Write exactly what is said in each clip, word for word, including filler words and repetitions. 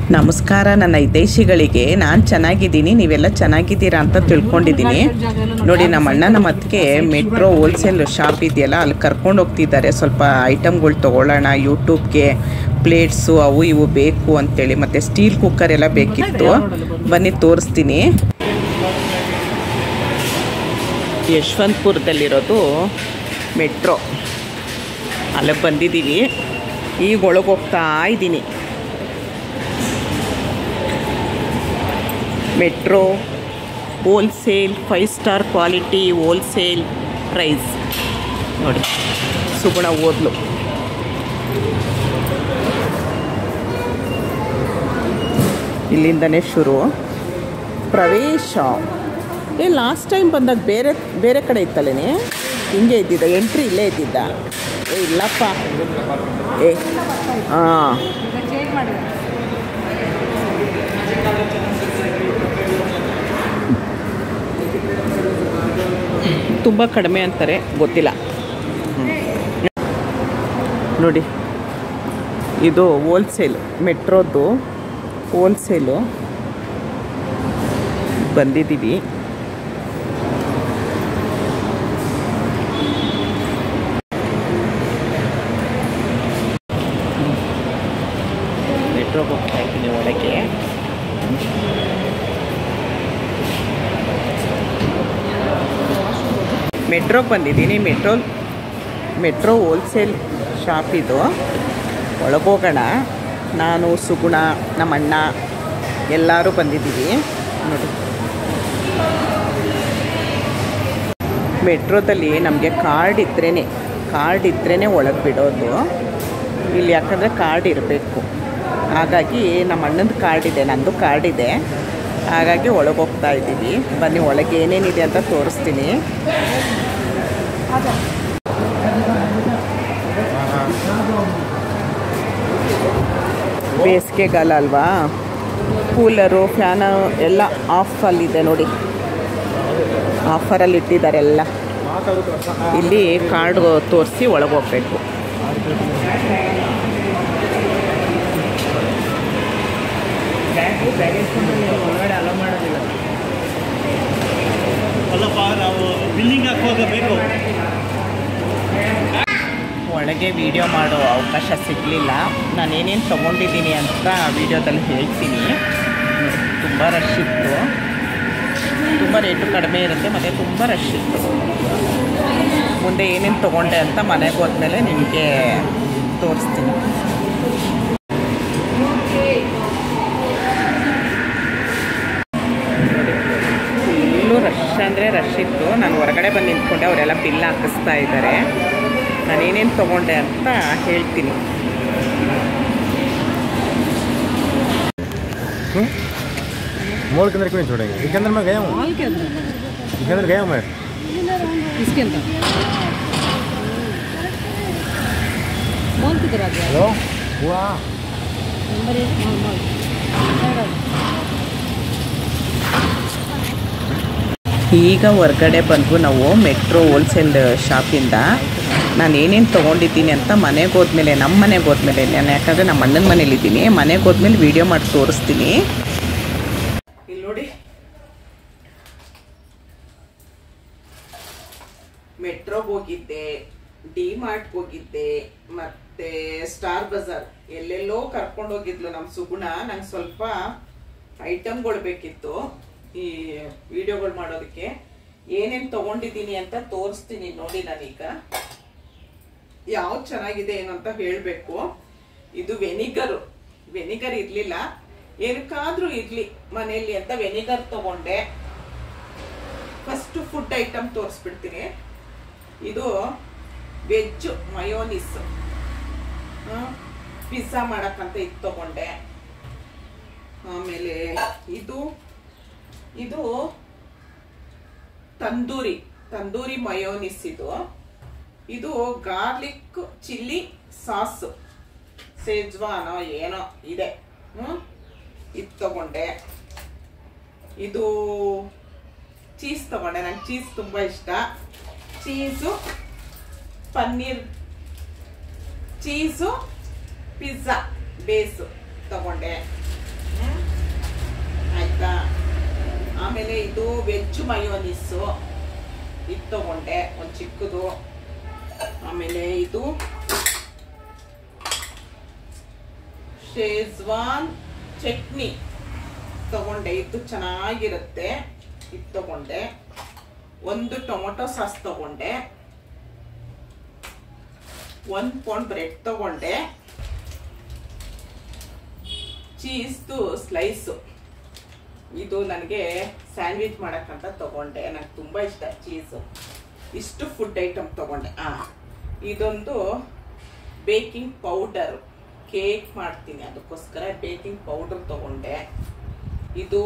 ನಮಸ್ಕಾರ ನನ್ನ ಹಿತೈಷಿಗಳಿಗೆ. ನಾನು ಚೆನ್ನಾಗಿದ್ದೀನಿ, ನೀವೆಲ್ಲ ಚೆನ್ನಾಗಿದ್ದೀರಾ ಅಂತ ತಿಳ್ಕೊಂಡಿದ್ದೀನಿ. ನೋಡಿ, ನಮ್ಮ ಅಣ್ಣ ನಮ್ಮ ಅತ್ತಿಗೆ ಮೆಟ್ರೋ ಹೋಲ್ಸೇಲ್ ಶಾಪ್ ಇದೆಯಲ್ಲ, ಅಲ್ಲಿ ಕರ್ಕೊಂಡು ಹೋಗ್ತಿದ್ದಾರೆ. ಸ್ವಲ್ಪ ಐಟಮ್ಗಳು ತೊಗೊಳ್ಳೋಣ, ಯೂಟ್ಯೂಬ್ಗೆ ಪ್ಲೇಟ್ಸು ಅವು ಇವು ಬೇಕು ಅಂತೇಳಿ, ಮತ್ತು ಸ್ಟೀಲ್ ಕುಕ್ಕರ್ ಎಲ್ಲ ಬೇಕಿತ್ತು. ಬನ್ನಿ ತೋರಿಸ್ತೀನಿ. ಯಶವಂತಪುರದಲ್ಲಿರೋದು ಮೆಟ್ರೋ, ಅಲ್ಲಿಗೆ ಬಂದಿದ್ದೀವಿ. ಈಗ ಒಳಗೆ ಹೋಗ್ತಾ ಇದ್ದೀನಿ. Metro wholesale, five star quality wholesale price. ನೋಡಿ, ಸುಗುಣ ಓದ್ಲು. ಇಲ್ಲಿಂದನೇ ಶುರು ಪ್ರವೇಶ. ಏ ಲಾಸ್ಟ್ ಟೈಮ್ ಬಂದಾಗ ಬೇರೆ ಬೇರೆ ಕಡೆ ಇತ್ತಲ್ಲೇ, ಹಿಂಗೆ ಇದ್ದಿದ್ದ, ಎಂಟ್ರಿ ಇಲ್ಲೇ ಇದ್ದಿದ್ದ. ಏ ಇಲ್ಲಪ್ಪ, ಏ ಹಾಂ ತುಂಬ ಕಡಿಮೆ ಅಂತಾರೆ, ಗೊತ್ತಿಲ್ಲ. ನೋಡಿ, ಇದು ಹೋಲ್ಸೇಲ್, ಮೆಟ್ರೋದು ಹೋಲ್ಸೇಲು ಬಂದಿದ್ದೀವಿ. ಮೆಟ್ರೋಗೆ ಹೋಗ್ತಾ ಇದ್ದೀನಿ ಒಳಗೆ. ಮೆಟ್ರೋಗೆ ಬಂದಿದ್ದೀನಿ. ಮೆಟ್ರೋ ಮೆಟ್ರೋ ಹೋಲ್ಸೇಲ್ ಶಾಪ್ ಇದು. ಒಳಗೋಗೋಣ. ನಾನು, ಸುಗುಣ, ನಮ್ಮಣ್ಣ ಎಲ್ಲರೂ ಬಂದಿದ್ದೀವಿ. ನೋಡಿ, ಮೆಟ್ರೋದಲ್ಲಿ ನಮಗೆ ಕಾರ್ಡ್ ಇದ್ರೇ ಕಾರ್ಡ್ ಇದ್ರೇ ಒಳಗೆ ಬಿಡೋದು ಇಲ್ಲಿ. ಯಾಕಂದರೆ ಕಾರ್ಡ್ ಇರಬೇಕು. ಹಾಗಾಗಿ ನಮ್ಮ ಅಣ್ಣಂದು ಕಾರ್ಡ್ ಇದೆ, ನನ್ನದು ಕಾರ್ಡ್ ಇದೆ. ಹಾಗಾಗಿ ಒಳಗೆ ಹೋಗ್ತಾ ಇದ್ದೀವಿ. ಬನ್ನಿ, ಒಳಗೆ ಏನೇನಿದೆ ಅಂತ ತೋರಿಸ್ತೀನಿ. ಬೇಸಿಗೆಗಾಲ ಅಲ್ವಾ, ಕೂಲರು, ಫ್ಯಾನು ಎಲ್ಲ ಆಫಲ್ಲಿದೆ. ನೋಡಿ, ಆಫರಲ್ಲಿ ಇಟ್ಟಿದ್ದಾರೆ ಎಲ್ಲ. ಇಲ್ಲಿ ಕಾರ್ಡ್ ತೋರಿಸಿ ಒಳಗೆ ಹೋಗ್ಬೇಕು. ಒಳಗಡೆ ಅಲೋ ಮಾಡೋದಿಲ್ಲ ಅಲ್ಲಪ್ಪ, ನಾವು ಬಿಲ್ಲಿಂಗ್ ಹಾಕುವಾಗ ಬೇಕು. ಒಳಗೆ ವಿಡಿಯೋ ಮಾಡೋ ಅವಕಾಶ ಸಿಗಲಿಲ್ಲ. ನಾನು ಏನೇನು ತೊಗೊಂಡಿದ್ದೀನಿ ಅಂತ ವಿಡಿಯೋದಲ್ಲಿ ಹೇಳ್ತೀನಿ. ತುಂಬ ರಶ್ ಇತ್ತು, ತುಂಬ ರೇಟು ಕಡಿಮೆ ಇರುತ್ತೆ, ಮತ್ತು ತುಂಬ ರಶ್ ಇತ್ತು. ಮುಂದೆ ಏನೇನು ತೊಗೊಂಡೆ ಅಂತ ಮನೆಗೆ ಹೋದ್ಮೇಲೆ ನಿಮಗೆ ತೋರಿಸ್ತೀನಿ. ಫುಲ್ಲು ರಶ್ ಅಂದರೆ ರಶ್ ಇತ್ತು. ನಾನು ಹೊರಗಡೆ ಬಂದು ನಿಂತ್ಕೊಂಡೆ, ಅವರೆಲ್ಲ ಬಿಲ್ ಹಾಕಿಸ್ತಾ ಇದ್ದಾರೆ. ನಾನೇನೇನು ತೊಗೊಂಡೆ ಅಂತ ಹೇಳ್ತೀನಿ. मॉल के अंदर क्यों नहीं छोड़ेंगे? इसके अंदर मैं गया हूँ, मॉल के अंदर इसके अंदर गया हूँ मैं, इसके अंदर मॉल की तरह गया। हेलो हुआ नंबर एक मॉल मॉल ಈಗ ಹೊರಗಡೆ ಬಂದು ನಾವು ಮೆಟ್ರೋ ಹೋಲ್ಸೇಲ್ ಶಾಪಿಂದ ನಾನು ಏನೇನು ತೊಗೊಂಡಿದ್ದೀನಿ ಅಂತ ಮನೆಗೆ ಹೋದ್ಮೇಲೆ, ನಮ್ಮ ಮನೆಗೆ ಹೋದ್ಮೇಲೆ, ನಾನು ಯಾಕಂದರೆ ನಮ್ಮ ಅಣ್ಣನ ಮನೇಲಿದ್ದೀನಿ, ಮನೆಗೆ ಹೋದ್ಮೇಲೆ ವೀಡಿಯೋ ಮಾಡಿ ತೋರಿಸ್ತೀನಿ. ಇಲ್ಲಿ ನೋಡಿ, ಮೆಟ್ರೋಗೆ ಹೋಗಿದ್ದೆ, ಡಿ ಮಾರ್ಟ್ಗೆ ಹೋಗಿದ್ದೆ, ಮತ್ತು ಸ್ಟಾರ್ ಬಜಾರ್ ಎಲ್ಲೆಲ್ಲೋ ಕರ್ಕೊಂಡೋಗಿದ್ಲು ನಮ್ಮ ಸುಗುಣ. ನಂಗೆ ಸ್ವಲ್ಪ ಐಟಮ್ಗಳು ಬೇಕಿತ್ತು ಈ ವಿಡಿಯೋಗಳು ಮಾಡೋದಕ್ಕೆ. ಏನೇನು ತೊಗೊಂಡಿದ್ದೀನಿ ಅಂತ ತೋರಿಸ್ತೀನಿ. ನೋಡಿ, ನಾನೀಗ ಯಾವ್ದು ಚೆನ್ನಾಗಿದೆ ಏನು ಅಂತ ಹೇಳಬೇಕು. ಇದು ವೆನಿಗರು, ವೆನಿಗರ್ ಇರಲಿಲ್ಲ, ಏನಕ್ಕಾದ್ರೂ ಇರಲಿ ಮನೆಯಲ್ಲಿ ಅಂತ ವೆನಿಗರ್ ತಗೊಂಡೆ. ಫಸ್ಟ್ ಫುಡ್ ಐಟಮ್ ತೋರಿಸ್ಬಿಡ್ತೀನಿ. ಇದು ವೆಜ್ ಮಯೋನಿಸ್, ಪಿಜ್ಜಾ ಮಾಡಕ್ಕಂತ ಇದು ತಗೊಂಡೆ. ಆಮೇಲೆ ಇದು ಇದು ತಂದೂರಿ ತಂದೂರಿ ಮಯೋನಿಸ್. ಇದು ಇದು ಗಾರ್ಲಿಕ್ ಚಿಲ್ಲಿ ಸಾಸ್, ಸೇಜ್ವಾನೋ ಏನೋ ಇದೆ, ಹ್ಮ್ ಇದು ತಗೊಂಡೆ. ಇದು ಚೀಸ್ ತಗೊಂಡೆ, ನಂಗೆ ಚೀಸ್ ತುಂಬ ಇಷ್ಟ. Cheese paneer cheese pizza base ತಗೊಂಡೆ. ಆಮೇಲೆ ಇದು ವೆಜ್ ಮಯೋನಿಸ್ಸು ಇದು ತಗೊಂಡೆ ಒಂದು ಚಿಕ್ಕದು. ಆಮೇಲೆ ಇದು ಶೇಜ್ವಾನ್ ಚಟ್ನಿ ತಗೊಂಡೆ, ಇದು ಚೆನ್ನಾಗಿರುತ್ತೆ, ಇದು ತಗೊಂಡೆ. ಒಂದು ಟೊಮೊಟೊ ಸಾಸ್ ತಗೊಂಡೆ, ಒಂದು ಪೌಂಡ್ ಬ್ರೆಡ್ ತಗೊಂಡೆ, ಚೀಸ್ದು ಸ್ಲೈಸು, ಇದು ನನಗೆ ಸ್ಯಾಂಡ್ವಿಚ್ ಮಾಡಕ್ಕಂತ ತಗೊಂಡೆ, ನನಗೆ ತುಂಬ ಇಷ್ಟ ಚೀಸು. ಇಷ್ಟು ಫುಡ್ ಐಟಮ್ ತಗೊಂಡೆ. ಆ ಇದೊಂದು ಬೇಕಿಂಗ್ ಪೌಡರ್, ಕೇಕ್ ಮಾಡ್ತೀನಿ ಅದಕ್ಕೋಸ್ಕರ ಬೇಕಿಂಗ್ ಪೌಡರ್ ತಗೊಂಡೆ. ಇದು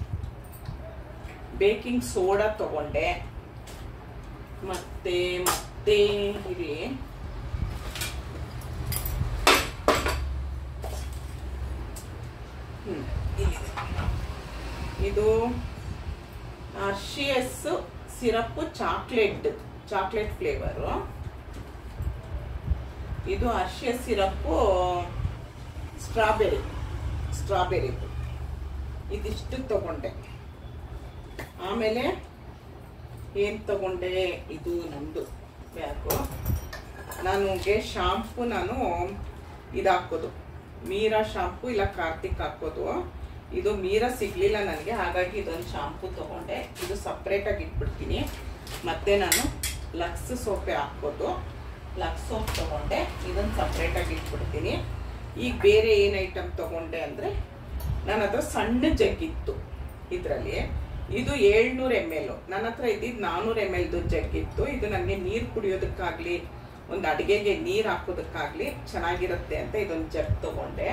ಬೇಕಿಂಗ್ ಸೋಡಾ ತಗೊಂಡೆ. ಮತ್ತೆ ಮತ್ತೆ ಇಲ್ಲಿ ಹ್ಮ್ ಇಲ್ಲಿದೆ. ಇದು Hershey's syrup chocolate chocolate flavour. ಇದು ಹರ್ಷಿಯಸ್ ಸಿರಪ್ಪು ಸ್ಟ್ರಾಬೆರಿ ಸ್ಟ್ರಾಬೆರಿದು. ಇದಿಷ್ಟು ತಗೊಂಡೆ. ಆಮೇಲೆ ಏನು ತಗೊಂಡೆ, ಇದು ನಮ್ಮದು ಬ್ಯಾಗು. ನನಗೆ ಶಾಂಪು ನಾನು ಇದು ಹಾಕೋದು ಮೀರಾ ಶಾಂಪು ಇಲ್ಲ ಕಾರ್ತಿಕ್ ಹಾಕೋದು. ಇದು ಮೀರಾ ಸಿಗ್ಲಿಲ್ಲ ನನಗೆ, ಹಾಗಾಗಿ ಇದೊಂದು ಶಾಂಪು ತಗೊಂಡೆ. ಇದು ಸಪ್ರೇಟಾಗಿ ಇಟ್ಬಿಡ್ತೀನಿ. ಮತ್ತೆ ನಾನು ಲಕ್ಸ್ ಸೋಪೆ ಹಾಕೋದು, ಲಕ್ಸ್ ಸೋಪ್ ತಗೊಂಡೆ, ಇದನ್ನು ಸಪ್ರೇಟಾಗಿ ಇಟ್ಬಿಡ್ತೀನಿ. ಈಗ ಬೇರೆ ಏನು ಐಟಮ್ ತಗೊಂಡೆ ಅಂದರೆ, ನನ್ನ ಹತ್ರ ಸಣ್ಣ ಜಗ್ಗಿತ್ತು ಇದರಲ್ಲಿ. ಇದು ಏಳ್ನೂರು ಎಮ್ ಎಲ್, ನನ್ನ ಹತ್ರ ಇದ್ದಿದ್ದು ನಾನ್ನೂರು ಎಮ್ ಎಲ್ದು ಜಗ್ಗಿತ್ತು. ಇದು ನನಗೆ ನೀರು ಕುಡಿಯೋದಕ್ಕಾಗಲಿ ಒಂದು ಅಡುಗೆಗೆ ನೀರು ಹಾಕೋದಕ್ಕಾಗಲಿ ಚೆನ್ನಾಗಿರುತ್ತೆ ಅಂತ ಇದೊಂದು ಜಗ್ ತಗೊಂಡೆ.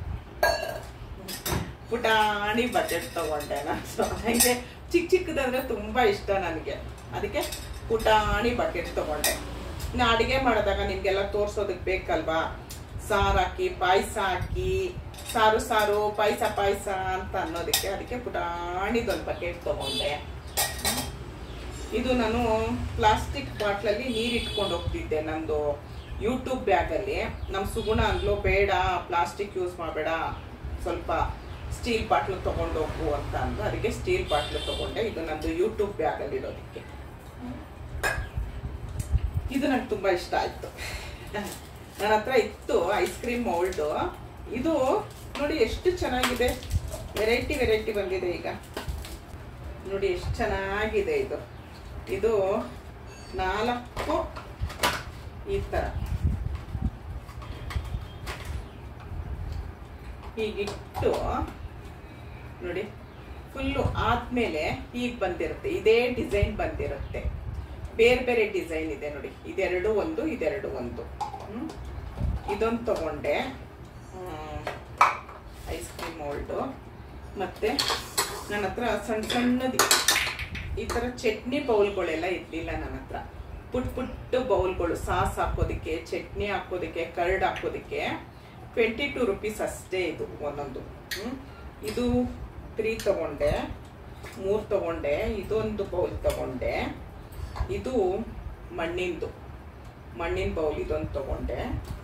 ಪುಟಾಣಿ ಬಕೆಟ್ ತಗೊಂಡೆ. ನಾನು ಹಾಗೆ ಚಿಕ್ಕ ಚಿಕ್ಕದಂದ್ರೆ ತುಂಬ ಇಷ್ಟ ನನಗೆ, ಅದಕ್ಕೆ ಪುಟಾಣಿ ಬಕೆಟ್ ತಗೊಂಡೆ. ಇನ್ನು ಅಡುಗೆ ಮಾಡಿದಾಗ ನಿಮಗೆಲ್ಲ ತೋರಿಸೋದಕ್ಕೆ ಬೇಕಲ್ವಾ, ಸಾರು ಹಾಕಿ ಪಾಯಸ ಹಾಕಿ ಸಾರು ಸಾರು ಪಾಯಸ ಪಾಯಸ ಅಂತ ಅನ್ನೋದಕ್ಕೆ, ಅದಕ್ಕೆ ಪುಟಾಣಿದೊಂದು ಬಕೆಟ್ ತಗೊಂಡೆ. ಇದು ನಾನು ಪ್ಲಾಸ್ಟಿಕ್ ಬಾಟ್ಲಲ್ಲಿ ನೀರು ಇಟ್ಕೊಂಡು ಹೋಗ್ತಿದ್ದೆ ನಮ್ಮದು ಯೂಟ್ಯೂಬ್ ಬ್ಯಾಗಲ್ಲಿ. ನಮ್ಮ ಸುಗುಣ ಅಂದ್ಲು ಬೇಡ ಪ್ಲಾಸ್ಟಿಕ್ ಯೂಸ್ ಮಾಡಬೇಡ, ಸ್ವಲ್ಪ ಸ್ಟೀಲ್ ಬಾಟ್ಲು ತೊಗೊಂಡು ಹೋಗು ಅಂತ ಅಂದು, ಅದಕ್ಕೆ ಸ್ಟೀಲ್ ಬಾಟ್ಲು ತೊಗೊಂಡೆ. ಇದು ನಮ್ಮದು ಯೂಟ್ಯೂಬ್ ಬ್ಯಾಗಲ್ಲಿ ಇರೋದಕ್ಕೆ. ಇದು ನಂಗೆ ತುಂಬ ಇಷ್ಟ ಆಯಿತು. ನನ್ನ ಹತ್ರ ಇತ್ತು ಐಸ್ ಕ್ರೀಮ್ ಮೌಲ್ಡು. ಇದು ನೋಡಿ ಎಷ್ಟು ಚೆನ್ನಾಗಿದೆ, ವೆರೈಟಿ ವೆರೈಟಿ ಬಂದಿದೆ ಈಗ. ನೋಡಿ ಎಷ್ಟು ಚೆನ್ನಾಗಿದೆ ಇದು. ಇದು ನಾಲ್ಕು ಈ ಥರ ಹೀಗಿಟ್ಟು ನೋಡಿ, ಫುಲ್ಲು ಆದ್ಮೇಲೆ ಹೀಗೆ ಬಂದಿರುತ್ತೆ. ಇದೇ ಡಿಸೈನ್ ಬಂದಿರುತ್ತೆ, ಬೇರೆ ಬೇರೆ ಡಿಸೈನ್ ಇದೆ ನೋಡಿ. ಇದೆರಡು ಒಂದು, ಇದೆರಡು ಒಂದು. ಇದೊಂದು ತಗೊಂಡೆ ಐಸ್ ಕ್ರೀಮ್ ಮೌಲ್ಡು. ಮತ್ತು ನನ್ನ ಹತ್ರ ಸಣ್ಣ ಸಣ್ಣದು ಈ ಥರ ಚಟ್ನಿ ಬೌಲ್ಗಳೆಲ್ಲ ಇರಲಿಲ್ಲ ನನ್ನ ಹತ್ರ. ಪುಟ್ ಪುಟ್ಟು ಬೌಲ್ಗಳು, ಸಾಸ್ ಹಾಕೋದಕ್ಕೆ, ಚಟ್ನಿ ಹಾಕೋದಕ್ಕೆ, ಕರ್ಡ್ ಹಾಕೋದಕ್ಕೆ. ಟ್ವೆಂಟಿ ಟೂ ರುಪೀಸ್ ಅಷ್ಟೇ ಇದು ಒಂದೊಂದು. ಇದು ತ್ರೀ ತಗೊಂಡೆ, ಮೂರು ತಗೊಂಡೆ. ಇದೊಂದು ಬೌಲ್ ತಗೊಂಡೆ. ಇದು ಮಣ್ಣಿಂದು ಮಣ್ಣಿನ ಬೌಲ್, ಇದೊಂದು ತಗೊಂಡೆ.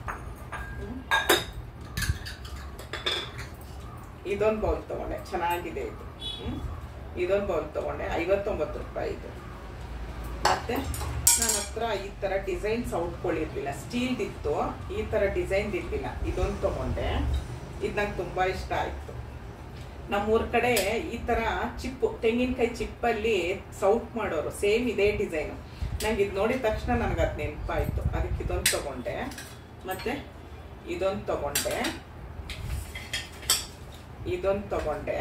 ಇದೊಂದು ಬೌಲ್ ತಗೊಂಡೆ, ಚೆನ್ನಾಗಿದೆ ಇದು. ಇದೊಂದು ಬೌಲ್ ತಗೊಂಡೆ, ಐವತ್ತೊಂಬತ್ತು ರೂಪಾಯಿ ಇದು. ಮತ್ತೆ ನನ್ನ ಹತ್ರ ಈ ಥರ ಡಿಸೈನ್ ಸೌಟ್ಗಳಿರ್ಲಿಲ್ಲ, ಸ್ಟೀಲ್ದಿತ್ತು, ಈ ಥರ ಡಿಸೈನ್ ಇರಲಿಲ್ಲ. ಇದೊಂದು ತಗೊಂಡೆ. ಇದು ನಂಗೆ ತುಂಬ ಇಷ್ಟ ಆಯಿತು. ನಮ್ಮೂರ ಕಡೆ ಈ ಥರ ಚಿಪ್ಪು, ತೆಂಗಿನಕಾಯಿ ಚಿಪ್ಪಲ್ಲಿ ಸೌಟ್ ಮಾಡೋರು, ಸೇಮ್ ಇದೇ ಡಿಸೈನು. ನಂಗೆ ಇದು ನೋಡಿದ ತಕ್ಷಣ ನನಗೆ ಅದು ನೆನಪಾಯಿತು, ಅದಕ್ಕೆ ಇದೊಂದು ತಗೊಂಡೆ. ಮತ್ತು ಇದೊಂದು ತಗೊಂಡೆ, ಇದೊಂದು ತಗೊಂಡೆ,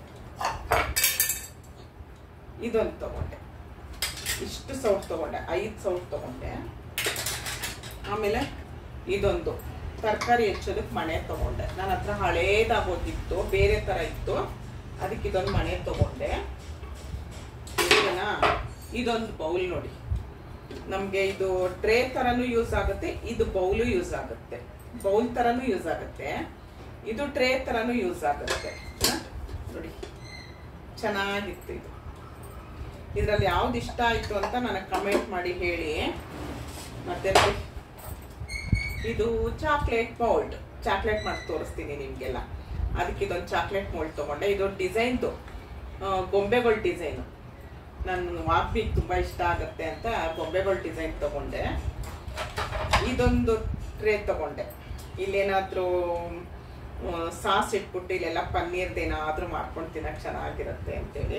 ಇದೊಂದು ತಗೊಂಡೆ. ಇಷ್ಟು ಸೌಟ್ ತಗೊಂಡೆ, ಐದು ಸೌಟ್ ತಗೊಂಡೆ. ಆಮೇಲೆ ಇದೊಂದು ತರಕಾರಿ ಹೆಚ್ಚೋದಕ್ಕೆ ಮಣೆ ತಗೊಂಡೆ. ನನ್ನ ಹತ್ರ ಹಳೇದಾಗೋದಿತ್ತು, ಬೇರೆ ಥರ ಇತ್ತು, ಅದಕ್ಕೆ ಇದೊಂದು ಮಣೆ ತಗೊಂಡೆ. ಇದನ್ನ ಇದೊಂದು ಬೌಲ್ ನೋಡಿ, ನಮಗೆ ಇದು ಟ್ರೇ ಥರನೂ ಯೂಸ್ ಆಗುತ್ತೆ, ಇದು ಬೌಲು ಯೂಸ್ ಆಗುತ್ತೆ, ಬೌಲ್ ಥರನೂ ಯೂಸ್ ಆಗುತ್ತೆ, ಇದು ಟ್ರೇ ಥರನೂ ಯೂಸ್ ಆಗುತ್ತೆ ನೋಡಿ. ಚೆನ್ನಾಗಿತ್ತು ಇದು. ಇದರಲ್ಲಿ ಯಾವ್ದು ಇಷ್ಟ ಆಯಿತು ಅಂತ ನನಗೆ ಕಮೆಂಟ್ ಮಾಡಿ ಹೇಳಿ. ಮತ್ತೆ ಇದು ಚಾಕ್ಲೇಟ್ ಮೌಲ್ಡ್, ಚಾಕ್ಲೇಟ್ ಮಾಡಿ ತೋರಿಸ್ತೀನಿ ನಿಮಗೆಲ್ಲ. ಅದಕ್ಕೆ ಇದೊಂದು ಚಾಕ್ಲೇಟ್ ಮೌಲ್ಡ್ ತೊಗೊಂಡೆ. ಇದು ಡಿಸೈನ್ದು ಗೊಂಬೆಗಳ ಡಿಸೈನು. ನನ್ನ ವಾಕ್ಬಿಗೆ ತುಂಬ ಇಷ್ಟ ಆಗುತ್ತೆ ಅಂತ ಗೊಂಬೆಗಳ ಡಿಸೈನ್ ತಗೊಂಡೆ. ಇದೊಂದು ಟ್ರೇ ತಗೊಂಡೆ. ಇಲ್ಲೇನಾದರೂ ಸಾಸ್ ಇಟ್ಬಿಟ್ಟು ಇಲ್ಲೆಲ್ಲ ಪನ್ನೀರ್ದೇನಾದರೂ ಮಾಡ್ಕೊಂಡು ತಿನ್ನಕ್ಕೆ ಚೆನ್ನಾಗಿರುತ್ತೆ ಅಂತೇಳಿ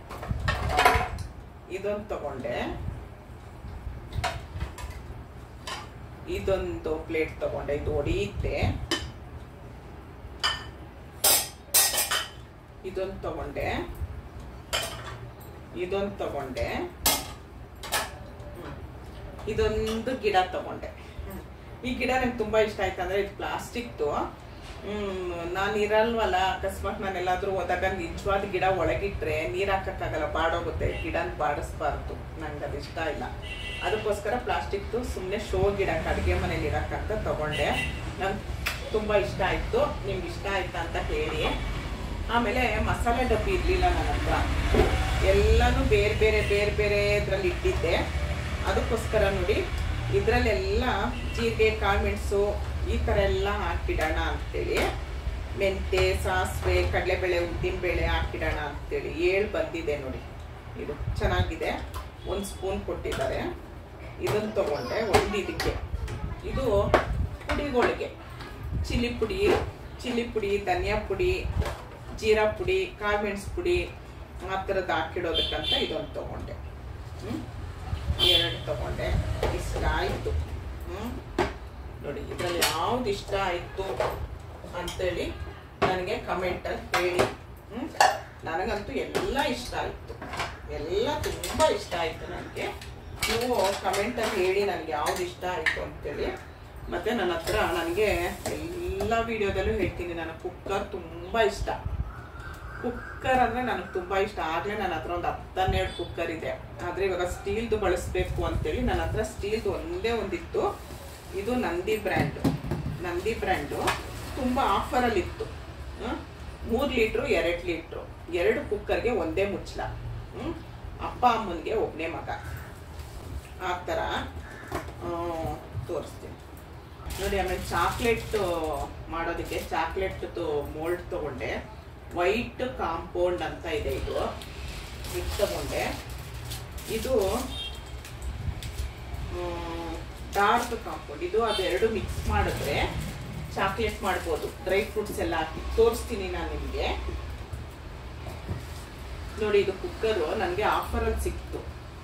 ಇದೊಂದು ತಗೊಂಡೆ. ಇದೊಂದು ಪ್ಲೇಟ್ ತಗೊಂಡೆ. ಇದು ಹೊಡೆಯುತ್ತೆ. ಇದೊಂದು ತಗೊಂಡೆ. ಇದೊಂದು ತಗೊಂಡೆ. ಇದೊಂದು ಗಿಡ ತಗೊಂಡೆ. ಈ ಗಿಡ ನಂಗೆ ತುಂಬಾ ಇಷ್ಟ ಆಯ್ತು. ಅಂದ್ರೆ ಇದು ಪ್ಲಾಸ್ಟಿಕ್ದು. ಹ್ಮ್ ನಾನು ಇರಲ್ವಲ್ಲ, ಅಕಸ್ಮಾತ್ ನಾನು ಎಲ್ಲಾದ್ರೂ ಹೋದಾಗ ನಿಜವಾದ ಗಿಡ ಒಳಗಿಟ್ರೆ ನೀರ್ ಹಾಕಕ್ಕಾಗಲ್ಲ, ಬಾಡೋಗುತ್ತೆ. ಗಿಡನ ಬಾಡಿಸ್ಬಾರ್ದು, ನಂಗೆ ಅದು ಇಷ್ಟ ಇಲ್ಲ. ಅದಕ್ಕೋಸ್ಕರ ಪ್ಲಾಸ್ಟಿಕ್ದು ಸುಮ್ಮನೆ ಶೋ ಗಿಡಕ್ಕೆ ಅಡುಗೆ ಮನೇಲಿ ಇಡಕ್ಕಂತ ತಗೊಂಡೆ. ನಂಗೆ ತುಂಬಾ ಇಷ್ಟ ಆಯ್ತು. ನಿಮ್ಗೆ ಇಷ್ಟ ಆಯ್ತಾ ಅಂತ ಹೇಳಿ. ಆಮೇಲೆ ಮಸಾಲೆ ಡಬ್ಬಿ ಇರಲಿಲ್ಲ ನನ್ನ ಹತ್ರ. ಎಲ್ಲನೂ ಬೇರೆ ಬೇರೆ ಬೇರೆ ಬೇರೆ ಇದ್ರಲ್ಲಿ ಇಟ್ಟಿದ್ದೆ. ಅದಕ್ಕೋಸ್ಕರ ನೋಡಿ ಇದರಲ್ಲೆಲ್ಲ ಜೀರಿಗೆ, ಕಾಳುಮೆಣಸು ಈ ಥರ ಎಲ್ಲ ಹಾಕಿಡೋಣ ಅಂತೇಳಿ, ಮೆಂತೆ, ಸಾಸಿವೆ, ಕಡಲೆಬೇಳೆ, ಉದ್ದಿನಬೇಳೆ ಹಾಕಿಡೋಣ ಅಂತೇಳಿ ಏಳು ಬಂದಿದೆ ನೋಡಿ. ಇದು ಚೆನ್ನಾಗಿದೆ. ಒಂದು ಸ್ಪೂನ್ ಕೊಟ್ಟಿದ್ದಾರೆ. ಇದನ್ನು ತಗೊಂಡೆ. ಒಂದು ಇದಕ್ಕೆ ಇದು ಪುಡಿಗಳಿಗೆ ಚಿಲ್ಲಿ ಪುಡಿ, ಚಿಲ್ಲಿ ಪುಡಿ, ಧನಿಯಾ ಪುಡಿ, ಜೀರಾ ಪುಡಿ, ಕಾಳುಮೆಣಸು ಪುಡಿ ಆ ಥರದ್ದು ಹಾಕಿಡೋದಕ್ಕಂತ ಇದೊಂದು ತಗೊಂಡೆ. ಹ್ಞೂ ಎರಡು ತಗೊಂಡೆ. ಇಷ್ಟ ಆಯಿತು. ಹ್ಞೂ ನೋಡಿ ಇದರಲ್ಲಿ ಯಾವ್ದು ಇಷ್ಟ ಆಯಿತು ಅಂತೇಳಿ ನನಗೆ ಕಮೆಂಟಲ್ಲಿ ಹೇಳಿ. ಹ್ಞೂ ನನಗಂತೂ ಎಲ್ಲ ಇಷ್ಟ ಆಯಿತು. ಎಲ್ಲ ತುಂಬ ಇಷ್ಟ ಆಯಿತು ನನಗೆ. ನೀವು ಕಮೆಂಟಲ್ಲಿ ಹೇಳಿ ನನಗೆ ಯಾವ್ದು ಇಷ್ಟ ಆಯಿತು ಅಂತೇಳಿ. ಮತ್ತು ನನ್ನ ಹತ್ರ ನನಗೆ ಎಲ್ಲ ವಿಡಿಯೋದಲ್ಲೂ ಹೇಳ್ತೀನಿ, ನನಗೆ ಕುಕ್ಕರ್ ತುಂಬ ಇಷ್ಟ. ಕುಕ್ಕರ್ ಅಂದರೆ ನನಗೆ ತುಂಬ ಇಷ್ಟ. ಆಗಲೇ ನನ್ನ ಹತ್ರ ಒಂದು ಹತ್ತು ಹನ್ನೆರಡು ಕುಕ್ಕರ್ ಇದೆ. ಆದರೆ ಇವಾಗ ಸ್ಟೀಲ್ದು ಬಳಸಬೇಕು ಅಂತೇಳಿ ನನ್ನ ಹತ್ರ ಸ್ಟೀಲ್ದು ಒಂದೇ ಒಂದಿತ್ತು. ಇದು ನಂದಿ ಬ್ರ್ಯಾಂಡು. ನಂದಿ ಬ್ರ್ಯಾಂಡು ತುಂಬ ಆಫರಲ್ಲಿತ್ತು. ಮೂರು ಲೀಟ್ರು ಎರಡು ಲೀಟ್ರು ಎರಡು ಕುಕ್ಕರ್ಗೆ ಒಂದೇ ಮುಚ್ಚಲ. ಹ್ಞೂ ಅಪ್ಪ ಅಮ್ಮನಿಗೆ ಒಬ್ಬನೇ ಮಗ. ಆ ಥರ ತೋರಿಸ್ತೀನಿ ನೋಡಿ. ಆಮೇಲೆ ಚಾಕ್ಲೇಟ್ ಮಾಡೋದಕ್ಕೆ ಚಾಕ್ಲೇಟ್ದು ಮೋಲ್ಡ್ ತೊಗೊಂಡೆ. ವೈಟ್ ಕಾಂಪೌಂಡ್ ಅಂತ ಇದೆ. ಇದು ಇದು ತಗೊಂಡೆ. ಇದು ಡಾರ್ಕ್ ಕಾಂಪೌಂಡ್. ಇದು ಅದೆರಡು ಮಿಕ್ಸ್ ಮಾಡಿದ್ರೆ ಚಾಕ್ಲೇಟ್ ಮಾಡ್ಬೋದು. ಡ್ರೈ ಫ್ರೂಟ್ಸ್ ಎಲ್ಲ ಹಾಕಿ ತೋರಿಸ್ತೀನಿ ನಾನು ನಿಮಗೆ. ನೋಡಿ ಇದು ಕುಕ್ಕರು ನನಗೆ ಆಫರಲ್ಲಿ ಸಿಕ್ತು.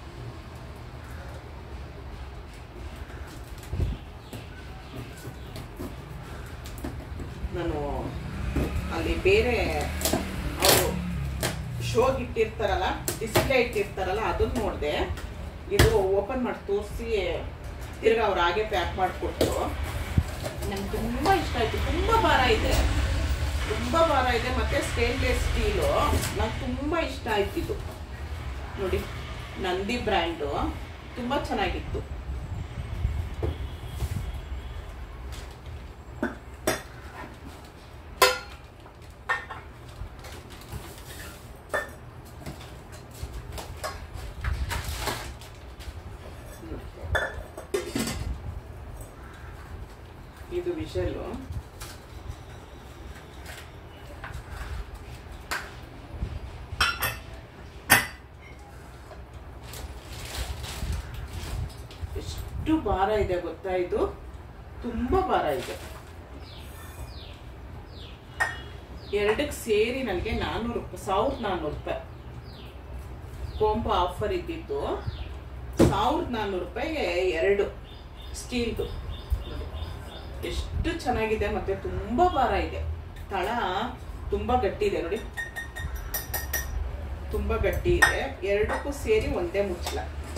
ನಾನು ಅಲ್ಲಿ ಬೇರೆ ಅವರು ಶೋಗೆ ಇಟ್ಟಿರ್ತಾರಲ್ಲ, ಡಿಸ್ಪ್ಲೇ ಇಟ್ಟಿರ್ತಾರಲ್ಲ, ಅದನ್ನ ನೋಡಿದೆ. ಇದು ಓಪನ್ ಮಾಡಿ ತೋರಿಸಿ ತಿರ್ಗಾ ಅವ್ರು ಹಾಗೆ ಪ್ಯಾಕ್ ಮಾಡಿಕೊಟ್ರು. ನಂಗೆ ತುಂಬ ಇಷ್ಟ ಆಯಿತು. ತುಂಬ ಭಾರ ಇದೆ, ತುಂಬ ಭಾರ ಇದೆ. ಮತ್ತು ಸ್ಟೇನ್ಲೆಸ್ ಸ್ಟೀಲು ನಂಗೆ ತುಂಬ ಇಷ್ಟ ಆಯ್ತಿದ್ದು. ನೋಡಿ ನಂದಿ ಬ್ರ್ಯಾಂಡು ತುಂಬ ಚೆನ್ನಾಗಿತ್ತು. ಇದು ವಿಷಲು. ಎಷ್ಟು ಭಾರ ಇದೆ ಗೊತ್ತಾ? ಇದು ತುಂಬಾ ಭಾರ ಇದೆ. ಎರಡಕ್ಕೆ ಸೇರಿ ನನಗೆ ನಾನ್ನೂರು ರೂಪಾಯಿ ಸಾವಿರದ ನಾನ್ನೂರು ರೂಪಾಯಿ ಕೋಂಬೋ ಆಫರ್ ಇದ್ದಿದ್ದು. ಸಾವಿರದ ನಾನ್ನೂರು ರೂಪಾಯಿಗೆ ಎರಡು ಸ್ಟೀಲ್ದು. ಎಷ್ಟು ಚೆನ್ನಾಗಿದೆ. ಮತ್ತೆ ತುಂಬಾ ಭಾರ ಇದೆ. ತಳ ತುಂಬಾ ಗಟ್ಟಿ ಇದೆ ನೋಡಿ, ತುಂಬಾ ಗಟ್ಟಿ ಇದೆ. ಎರಡಕ್ಕೂ ಸೇರಿ ಒಂದೇ ಮುಚ್ಚಲ.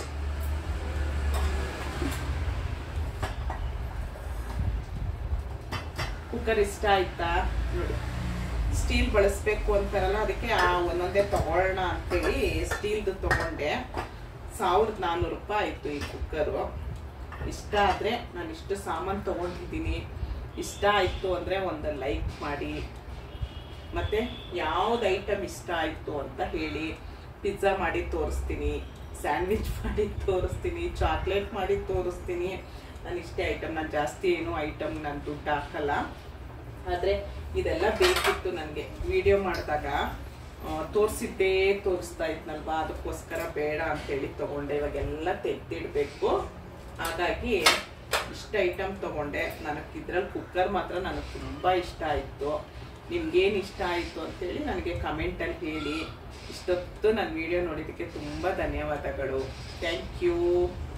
ಕುಕ್ಕರ್ ಇಷ್ಟ ಆಯ್ತಾ ನೋಡಿ. ಸ್ಟೀಲ್ ಬಳಸ್ಬೇಕು ಅಂತಾರಲ್ಲ, ಅದಕ್ಕೆ ಆ ಒಂದೊಂದೇ ತಗೊಳ್ಳೋಣ ಅಂತೇಳಿ ಸ್ಟೀಲ್ದು ತಗೊಂಡೆ. ಸಾವಿರದ ನಾನ್ನೂರು ರೂಪಾಯಿ ಆಯ್ತು ಈ ಕುಕ್ಕರು. ಇಷ್ಟ ಆದರೆ ನಾನು ಇಷ್ಟು ಸಾಮಾನು ತೊಗೊಂಡಿದ್ದೀನಿ. ಇಷ್ಟ ಆಯಿತು ಅಂದರೆ ಒಂದು ಲೈಕ್ ಮಾಡಿ. ಮತ್ತು ಯಾವ್ದು ಐಟಮ್ ಇಷ್ಟ ಆಯಿತು ಅಂತ ಹೇಳಿ. ಪಿಜ್ಜಾ ಮಾಡಿ ತೋರಿಸ್ತೀನಿ, ಸ್ಯಾಂಡ್ವಿಚ್ ಮಾಡಿ ತೋರಿಸ್ತೀನಿ, ಚಾಕ್ಲೇಟ್ ಮಾಡಿ ತೋರಿಸ್ತೀನಿ. ನಾನು ಇಷ್ಟೇ ಐಟಮ್, ನಾನು ಜಾಸ್ತಿ ಏನು ಐಟಮ್ ನಾನು ದುಡ್ಡು ಹಾಕಲ್ಲ. ಆದರೆ ಇದೆಲ್ಲ ಬೇಕಿತ್ತು ನನಗೆ ವಿಡಿಯೋ ಮಾಡಿದಾಗ. ತೋರಿಸಿದ್ದೇ ತೋರಿಸ್ತಾ ಇದ್ನಲ್ವಾ, ಅದಕ್ಕೋಸ್ಕರ ಬೇಡ ಅಂತೇಳಿ ತಗೊಂಡೆ. ಇವಾಗೆಲ್ಲ ತೆಗ್ದಿಡ್ಬೇಕು, ಹಾಗಾಗಿ ಇಷ್ಟ ಐಟಮ್ ತಗೊಂಡೆ. ನನಗೆ ಇದ್ರಲ್ಲಿ ಕುಕ್ಕರ್ ಮಾತ್ರ ನನಗೆ ತುಂಬ ಇಷ್ಟ ಆಯಿತು. ನಿಮ್ಗೇನು ಇಷ್ಟ ಆಯಿತು ಅಂತೇಳಿ ನನಗೆ ಕಮೆಂಟಲ್ಲಿ ಹೇಳಿ. ಇಷ್ಟೊತ್ತು ನನ್ನ ವಿಡಿಯೋ ನೋಡಿದ್ದಕ್ಕೆ ತುಂಬ ಧನ್ಯವಾದಗಳು. Thank you.